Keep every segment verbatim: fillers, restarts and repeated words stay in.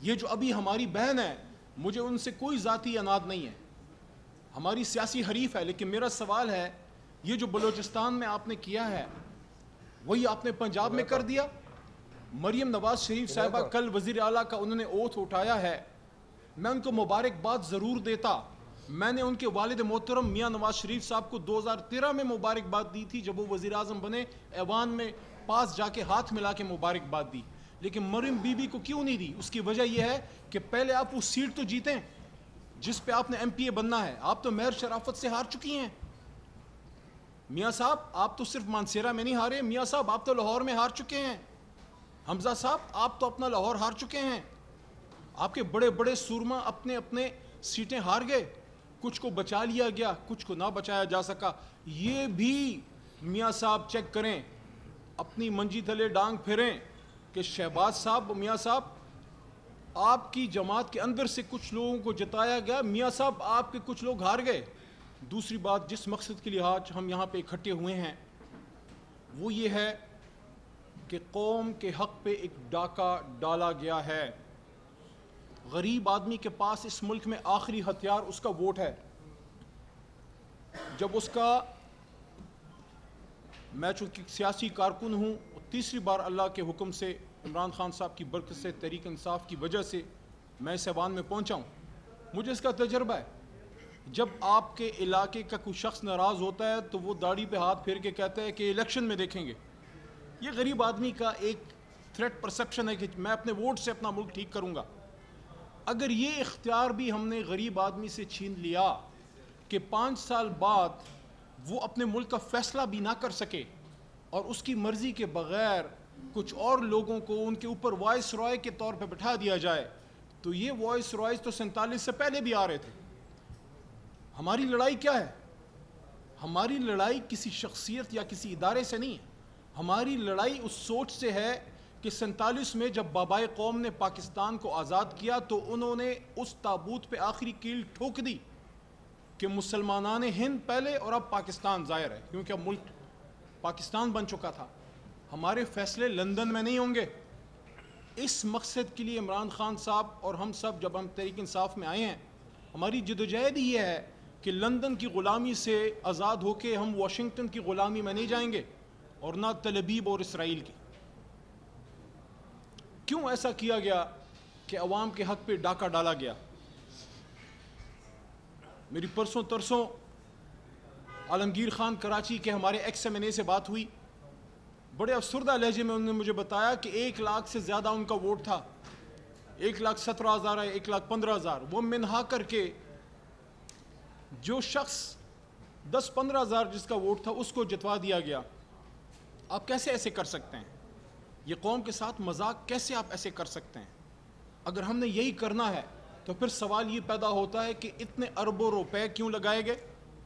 یہ جو ابھی ہماری بہن ہے مجھے ان سے کوئی ذاتی اناد نہیں ہے، ہماری سیاسی حریف ہے، لیکن میرا سوال ہے یہ جو بلوچستان میں آپ نے کیا ہے وہی آپ نے پنجاب میں کر دیا۔ مریم نواز شریف صاحبہ کل وزیر اعلیٰ کا انہوں نے اوتھ اٹھایا ہے، میں ان کو مبارکباد ضرور دیتا۔ میں نے ان کے والد محترم میاں نواز شریف صاحب کو دو ہزار تیرہ میں مبارکباد دی تھی جب وہ وزیر اعظم بنے، ایوان میں پاس جا کے ہاتھ ملا کے مبارکباد دی، لیکن مریم بی بی کو کیوں نہیں دی؟ اس کی وجہ یہ ہے کہ پہلے آپ وہ سیٹ تو جیتیں جس پہ آپ نے ایم پی اے بننا ہے۔ آپ تو مہر شرافت سے ہار چکی ہیں میاں صاحب، آپ تو صرف مانسیرا میں نہیں ہارے، میاں صاحب آپ تو لاہور میں ہار چکے ہیں، حمزہ صاحب آپ تو اپنا لاہور ہار چکے ہیں، آپ کے بڑے بڑے سورما اپنے اپنے سیٹیں ہار گئے، کچھ کو بچا لیا گیا، کچھ کو نہ بچایا جا سکا۔ یہ بھی میاں صاحب چیک کریں، اپنی منجی تلے ڈانگ پھریں کہ شہباز صاحب، میاں صاحب آپ کی جماعت کے اندر سے کچھ لوگوں کو جتایا گیا، میاں صاحب آپ کے کچھ لوگ ہار گئے۔ دوسری بات جس مقصد کے لیے آج ہم یہاں پہ اکٹھے ہوئے ہیں وہ یہ ہے کہ قوم کے حق پہ ایک ڈاکہ ڈالا گیا ہے۔ غریب آدمی کے پاس اس ملک میں آخری ہتھیار اس کا ووٹ ہے۔ جب اس کا، میں چونکہ سیاسی کارکن ہوں، تیسری بار اللہ کے حکم سے عمران خان صاحب کی برکت سے، تحریک انصاف کی وجہ سے میں اس ایوان میں پہنچا ہوں، مجھے اس کا تجربہ ہے۔ جب آپ کے علاقے کا کوئی شخص ناراض ہوتا ہے تو وہ داڑھی پہ ہاتھ پھیر کے کہتا ہے کہ الیکشن میں دیکھیں گے۔ یہ غریب آدمی کا ایک تھریٹ پرسپشن ہے کہ میں اپنے ووٹ سے اپنا ملک ٹھیک کروں گا۔ اگر یہ اختیار بھی ہم نے غریب آدمی سے چھین لیا کہ پانچ سال بعد وہ اپنے ملک کا فیصلہ بھی نہ کر سکے اور اس کی مرضی کے بغیر کچھ اور لوگوں کو ان کے اوپر وائس رائے کے طور پہ بٹھا دیا جائے، تو یہ وائس رائز تو سینتالیس سے پہلے بھی آ رہے تھے۔ ہماری لڑائی کیا ہے؟ ہماری لڑائی کسی شخصیت یا کسی ادارے سے نہیں ہے، ہماری لڑائی اس سوچ سے ہے کہ سینتالیس میں جب بابائے قوم نے پاکستان کو آزاد کیا تو انہوں نے اس تابوت پہ آخری کیل ٹھوک دی کہ مسلمانان ہند پہلے اور اب پاکستان ظاہر ہے، کیونکہ اب ملک پاکستان بن چکا تھا۔ ہمارے فیصلے لندن میں نہیں ہوں گے۔ اس مقصد کے لیے عمران خان صاحب اور ہم سب جب ہم تحریک انصاف میں آئے ہیں، ہماری جدوجہد یہ ہے کہ لندن کی غلامی سے آزاد ہو کے ہم واشنگٹن کی غلامی میں نہیں جائیں گے اور نہ تل ابیب اور اسرائیل کی۔ کیوں ایسا کیا گیا کہ عوام کے حق پہ ڈاکہ ڈالا گیا؟ میری پرسوں ترسوں عالمگیر خان کراچی کے ہمارے ایکس ایم این اے سے بات ہوئی، بڑے افسردہ لہجے میں انہوں نے مجھے بتایا کہ ایک لاکھ سے زیادہ ان کا ووٹ تھا، ایک لاکھ سترہ ہزار ہے، ایک لاکھ پندرہ ہزار، وہ منہا کر کے جو شخص دس پندرہ ہزار جس کا ووٹ تھا اس کو جتوا دیا گیا۔ آپ کیسے ایسے کر سکتے ہیں؟ یہ قوم کے ساتھ مذاق کیسے آپ ایسے کر سکتے ہیں؟ اگر ہم نے یہی کرنا ہے تو پھر سوال یہ پیدا ہوتا ہے کہ اتنے اربوں روپے کیوں لگائے گئے؟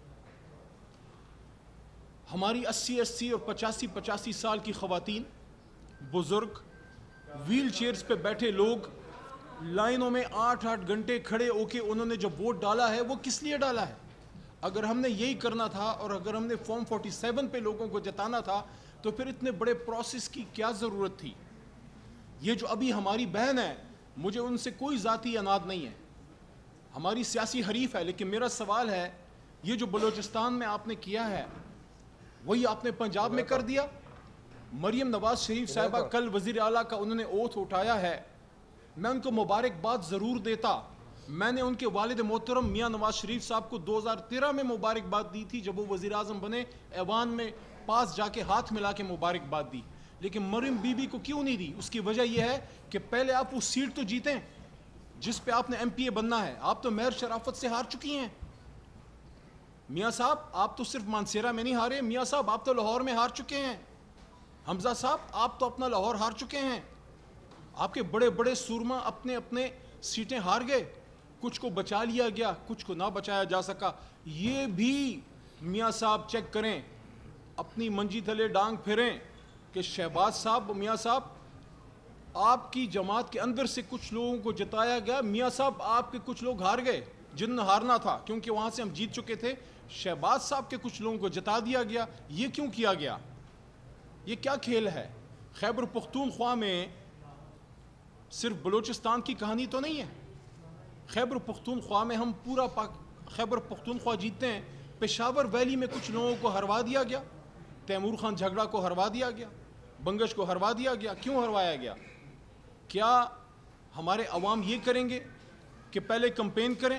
ہماری اسی اسی اور پچاسی پچاسی سال کی خواتین، بزرگ، ویل چیئرز پہ بیٹھے لوگ لائنوں میں آٹھ آٹھ گھنٹے کھڑے ہو کے انہوں نے جب ووٹ ڈالا ہے وہ کس لیے ڈالا ہے؟ اگر ہم نے یہی کرنا تھا اور اگر ہم نے فارم فورٹی سیون پہ لوگوں کو جتانا تھا تو پھر اتنے بڑے پروسیس کی کیا ضرورت تھی؟ یہ جو ابھی ہماری بہن ہے مجھے ان سے کوئی ذاتی اناد نہیں ہے، ہماری سیاسی حریف ہے، لیکن میرا سوال ہے یہ جو بلوچستان میں آپ نے کیا ہے وہی آپ نے پنجاب میں کر دیا۔ مریم نواز شریف صاحبہ کل وزیر اعلیٰ کا انہوں نے اوتھ اٹھایا ہے، میں ان کو مبارکباد ضرور دیتا۔ میں نے ان کے والد محترم میاں نواز شریف صاحب کو دو ہزار تیرہ میں مبارکباد دی تھی جب وہ وزیر اعظم بنے، ایوان میں پاس جا کے ہاتھ ملا کے مبارکباد دی، لیکن مریم بی بی کو کیوں نہیں دی؟ اس کی وجہ یہ ہے کہ پہلے آپ وہ سیٹ تو جیتیں جس پہ آپ نے ایم پی اے بننا ہے۔ آپ تو مہر شرافت سے ہار چکی ہیں میاں صاحب، آپ تو صرف مانسیرا میں نہیں ہارے، میاں صاحب آپ تو لاہور میں ہار چکے ہیں، حمزہ صاحب آپ تو اپنا لاہور ہار چکے ہیں، آپ کے بڑے بڑے سورما اپنے اپنے سیٹیں ہار گئے، کچھ کو بچا لیا گیا، کچھ کو نہ بچایا جا سکا۔ یہ بھی میاں صاحب چیک کریں، اپنی منجی تلے ڈانگ پھریں کہ شہباز صاحب، میاں صاحب آپ کی جماعت کے اندر سے کچھ لوگوں کو جتایا گیا، میاں صاحب آپ کے کچھ لوگ ہار گئے جن نے ہارنا تھا کیونکہ وہاں سے ہم جیت چکے تھے، شہباز صاحب کے کچھ لوگوں کو جتا دیا گیا۔ یہ کیوں کیا گیا؟ یہ کیا کھیل ہے؟ خیبر پختونخوا میں صرف بلوچستان کی کہانی تو نہیں ہے. خیبر پختونخوا میں ہم پورا پاک خیبر پختونخوا جیتتے ہیں. پشاور ویلی میں کچھ لوگوں کو ہروا دیا گیا, تیمور خان جھگڑا کو ہروا دیا گیا, بنگش کو ہروا دیا گیا. کیوں ہروایا گیا؟ کیا ہمارے عوام یہ کریں گے کہ پہلے کمپین کریں,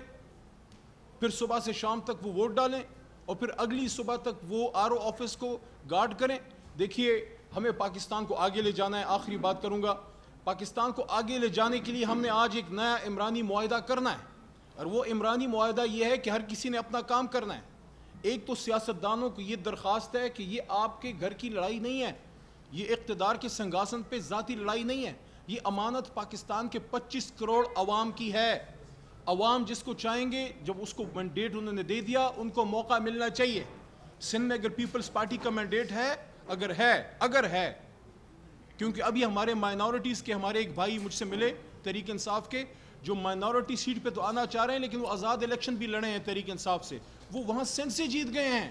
پھر صبح سے شام تک وہ ووٹ ڈالیں, اور پھر اگلی صبح تک وہ آر او آفس کو گارڈ کریں؟ دیکھیے, ہمیں پاکستان کو آگے لے جانا ہے. آخری بات کروں گا, پاکستان کو آگے لے جانے کے لیے ہم نے آج ایک نیا عمرانی معاہدہ کرنا ہے, اور وہ عمرانی معاہدہ یہ ہے کہ ہر کسی نے اپنا کام کرنا ہے. ایک تو سیاستدانوں کو یہ درخواست ہے کہ یہ آپ کے گھر کی لڑائی نہیں ہے, یہ اقتدار کے سنگاسن پہ ذاتی لڑائی نہیں ہے, یہ امانت پاکستان کے پچیس کروڑ عوام کی ہے. عوام جس کو چاہیں گے, جب اس کو مینڈیٹ انہوں نے دے دیا, ان کو موقع ملنا چاہیے. سندھ میں اگر پیپلز پارٹی کا مینڈیٹ ہے, اگر ہے اگر ہے کیونکہ ابھی ہمارے مائنورٹیز کے ہمارے ایک بھائی مجھ سے ملے تحریک انصاف کے, جو مائنورٹی سیٹ پہ تو آنا چاہ رہے ہیں لیکن وہ آزاد الیکشن بھی لڑے ہیں تحریک انصاف سے, وہ وہاں سندھ سے جیت گئے ہیں.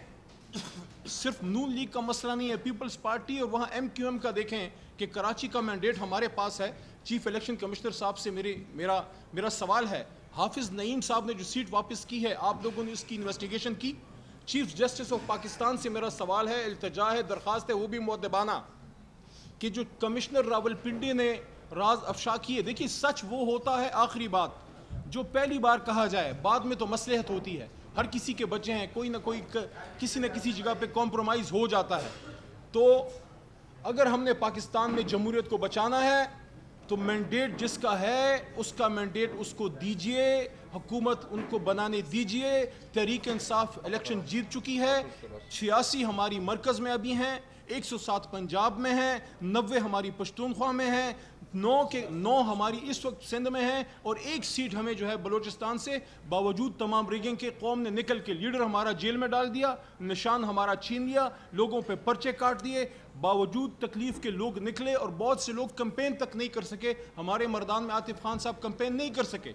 صرف نون لیگ کا مسئلہ نہیں ہے, پیپلز پارٹی اور وہاں ایم کیو ایم کا. دیکھیں کہ کراچی کا مینڈیٹ ہمارے پاس ہے. چیف الیکشن کمشنر صاحب سے میری میرا میرا سوال ہے, حافظ نعیم صاحب نے جو سیٹ واپس کی ہے, آپ لوگوں نے اس کی انویسٹیگیشن کی؟ چیف جسٹس آف پاکستان سے میرا سوال ہے, التجا ہے, درخواست ہے, وہ بھی مؤدبانہ, کہ جو کمشنر راولپنڈی نے راز افشا کیے. دیکھیے, سچ وہ ہوتا ہے آخری بات جو پہلی بار کہا جائے, بعد میں تو مصلحت ہوتی ہے. ہر کسی کے بچے ہیں, کوئی نہ کوئی کسی نہ کسی جگہ پہ کمپرومائز ہو جاتا ہے. تو اگر ہم نے پاکستان میں جمہوریت کو بچانا ہے تو مینڈیٹ جس کا ہے اس کا مینڈیٹ اس کو دیجئے, حکومت ان کو بنانے دیجئے. تحریک انصاف الیکشن جیت چکی ہے, چھیاسی ہماری مرکز میں ابھی ہیں, ایک سو سات پنجاب میں ہیں, نوے ہماری پشتونخوا میں ہیں, نو کے نو ہماری اس وقت سندھ میں ہیں, اور ایک سیٹ ہمیں جو ہے بلوچستان سے. باوجود تمام ریگنگ کے قوم نے نکل کے لیڈر ہمارا جیل میں ڈال دیا, نشان ہمارا چھین لیا, لوگوں پہ پرچے کاٹ دیے. باوجود تکلیف کے لوگ نکلے, اور بہت سے لوگ کمپین تک نہیں کر سکے. ہمارے مردان میں عاطف خان صاحب کمپین نہیں کر سکے,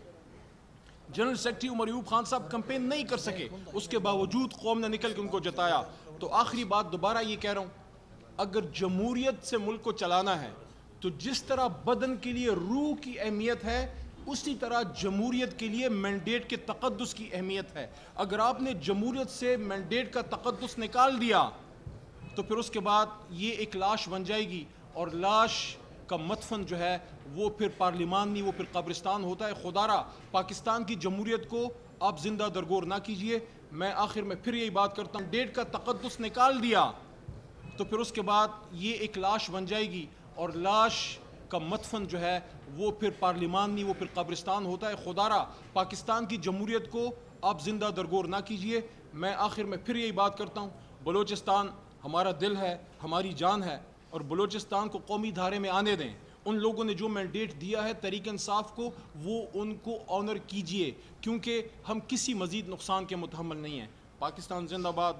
general secretary Umar Ayub Khan sahab campaign نہیں کر سکے, اس کے باوجود قوم نے نکل کے ان کو جتایا. تو آخری بات دوبارہ یہ کہہ رہا ہوں, اگر جمہوریت سے ملک کو چلانا ہے تو جس طرح بدن کے لیے روح کی اہمیت ہے, اسی طرح جمہوریت کے لیے مینڈیٹ کے تقدس کی اہمیت ہے. اگر آپ نے جمہوریت سے مینڈیٹ کا تقدس نکال دیا تو پھر اس کے بعد یہ ایک لاش بن جائے گی, اور لاش کا مدفن جو ہے وہ پھر پارلیمان نہیں, وہ پھر قبرستان ہوتا ہے. خدا را پاکستان کی جمہوریت کو آپ زندہ درگور نہ کیجئے. میں آخر میں پھر یہی بات کرتا ہوں, مینڈیٹ کا تقدس نکال دیا تو پھر اس کے بعد یہ ایک لاش بن جائے گی, اور لاش کا مدفن جو ہے وہ پھر پارلیمان نہیں, وہ پھر قبرستان ہوتا ہے. خدا را پاکستان کی جمہوریت کو آپ زندہ درگور نہ کیجئے. میں آخر میں پھر یہی بات کرتا ہوں, بلوچستان ہمارا دل ہے, ہماری جان ہے, اور بلوچستان کو قومی دھارے میں آنے دیں. ان لوگوں نے جو مینڈیٹ دیا ہے تحریک انصاف کو, وہ ان کو آنر کیجئے, کیونکہ ہم کسی مزید نقصان کے متحمل نہیں ہیں. پاکستان زندہ باد.